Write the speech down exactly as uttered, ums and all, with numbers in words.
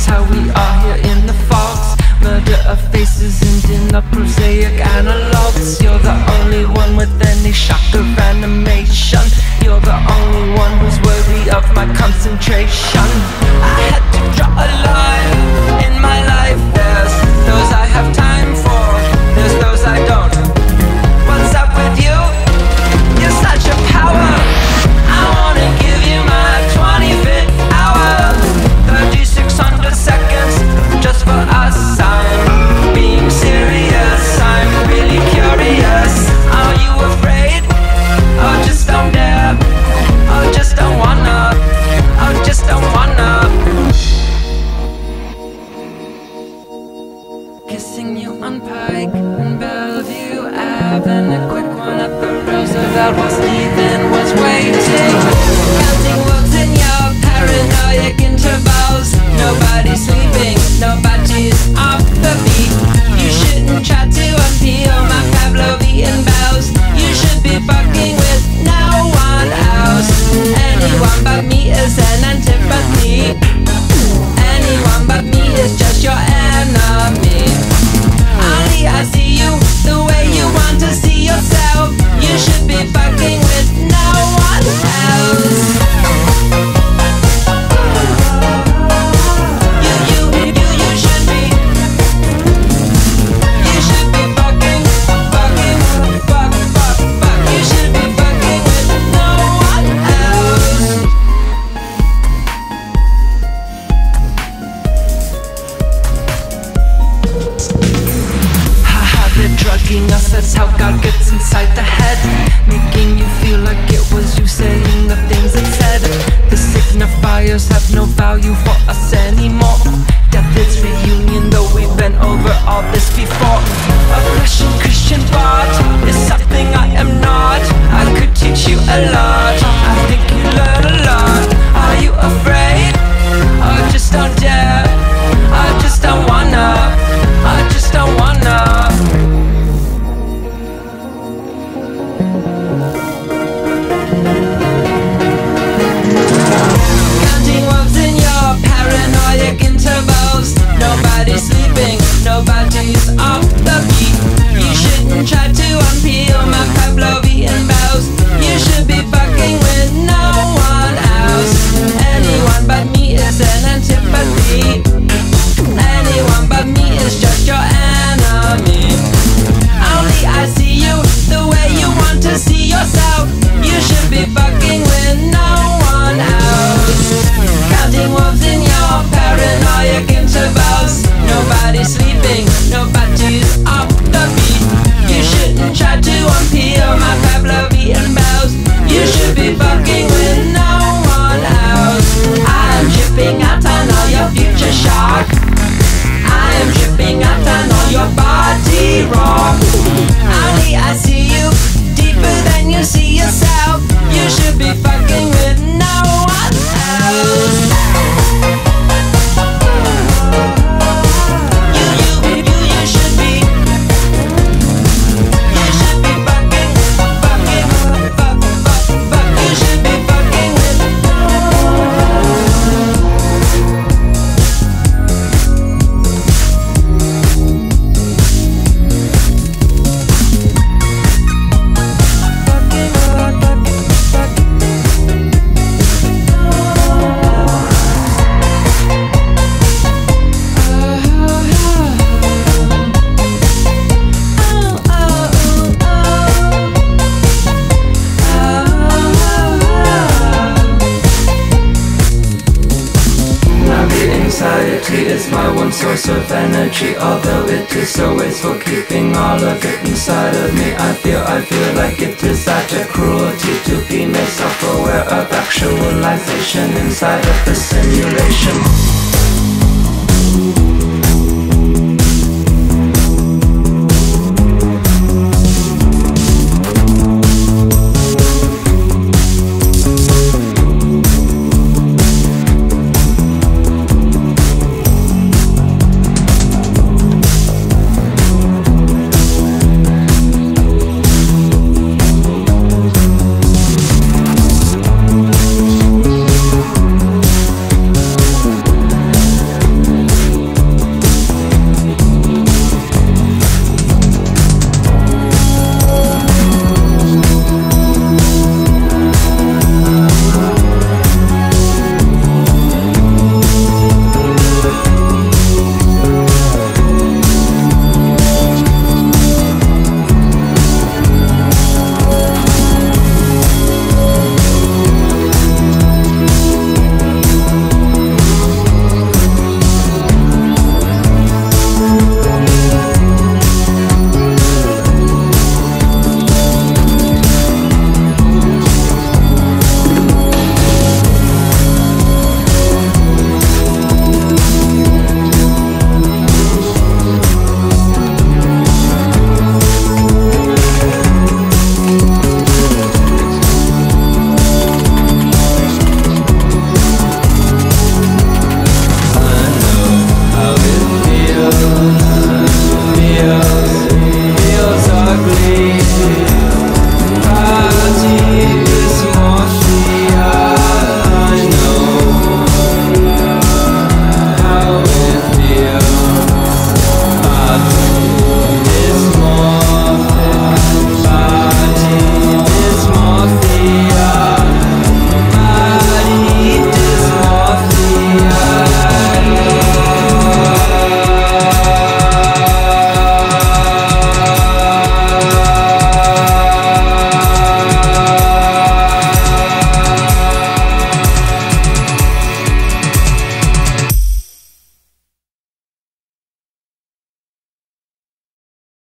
That's how we are here in the fogs. Murder of faces and in a prosaic analogues. You're the only one with any shock of animation. You're the only one who's worthy of my concentration. I had to draw a line in my life. There's those I have time for, there's those I don't. What's up with you? You're such a power. I wanna give you my twenty-fifth hour. Thirty-six hundred seconds just for us. I'm being serious, I'm really curious. Are you afraid? Oh, just don't dare. Oh, just don't wanna. Oh, just don't wanna. Kissing you on Pike and Bellevue Ave, and a quick one at the Roosevelt while Stephen was waiting. Counting wolves in your paranoid intervals. Nobody's sleeping, nobody's off the beat. You shouldn't try to unpeel my Pavlovian bells. You should be fucking with no one else. Anyone but me is an antipathy. Anyone but me is just your enemy. Only I see you the way you want to see yourself. You should be fucking with no one else. You, you, you, you should be. You should be fucking, fucking, fuck, fuck, fuck. You should be fucking with no one else. They're drugging us, that's how God gets inside the head, making you feel like it was you saying the things it said. The signifiers have no value for us anymore. Death is reunion, though we've been over all this before. A Russian Christian bard is something I am not. I could teach you a lot, I think you learn a lot. Are you afraid? Or just don't dare? Or just don't wanna? Or just don't wanna? Paranoid intervals. Nobody's sleeping, nobody's off the beat. You shouldn't try to unpeel my Pavlovian bells. You should be fucking with no one else. Anyone but me is an antipathy. Anyone but me is just your enemy. Only I see you the way you want to see yourself. You should be fucking with no one else. Counting wolves in your paranoid intervals. Nobody's sleeping, nobody's off the beat. You shouldn't try to unpeel my Pavlovian bells. You should be fucking with no one else. I am tripping out on all your future shock. I am tripping out on all your body rock. Only I see you deeper than you see yourself. You should be fucking with no one else. You, you, you, you should be. You should be fucking, fucking, fuck, fuck, fuck. You should be fucking with. Anxiety is my one source of energy, although it is always for keeping all of it inside of me. I feel, I feel like it is utter cruelty to be made self-aware of actualization inside of the simulation.